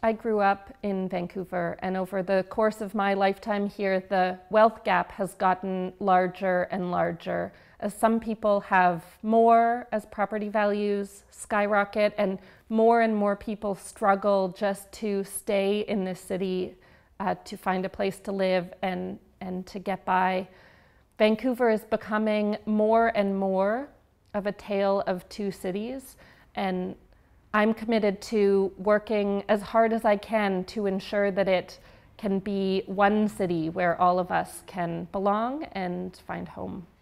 I grew up in Vancouver, and over the course of my lifetime here, the wealth gap has gotten larger and larger as some people have more as property values skyrocket, and more people struggle just to stay in this city, to find a place to live and to get by. Vancouver is becoming more and more of a tale of two cities, and I'm committed to working as hard as I can to ensure that it can be one city where all of us can belong and find home.